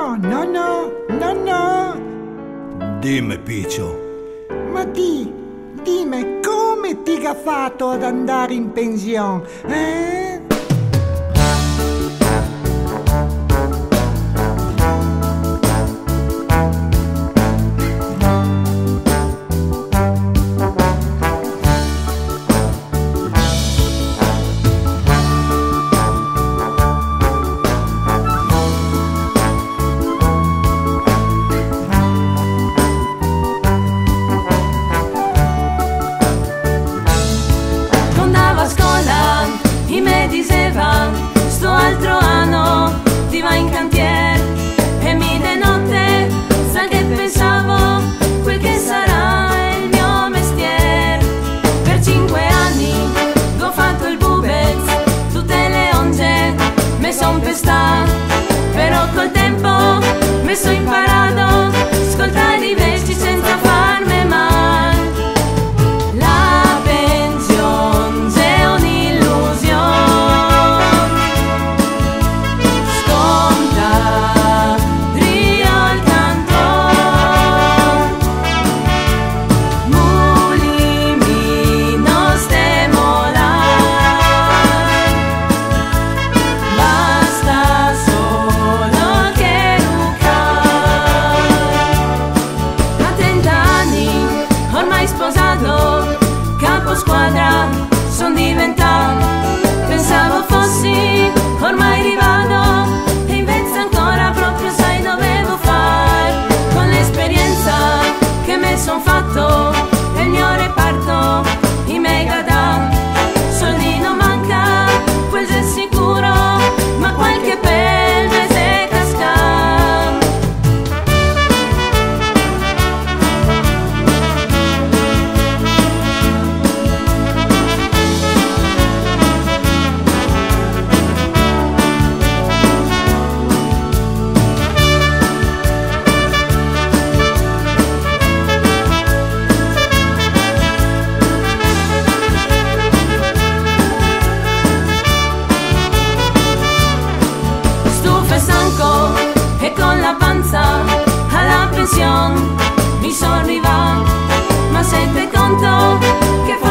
No, no, no, no, no. Dimmi, Piccio. Ma dimmi, come ti ha fatto ad andare in pensione, eh? I me diceva, sto altro anno ti va in cantiere, e mi de notte sa che pensavo quel che sarà il mio mestiere. Per 5 anni ho fatto il bubez, tutte le onge me son pestato, però col tempo me so imparato ascoltare i veci senza farme male. Sposato, capo squadra, son diventato, pensavo fossi ormai arrivato, e invece ancora proprio sai dovevo fare, con l'esperienza che me son fatto, e il mio reparto, i mega da, soldi non manca, quel è sicuro, ma qualche pel mese casca. E con la panza alla pensione mi sono arrivato, ma siete conto che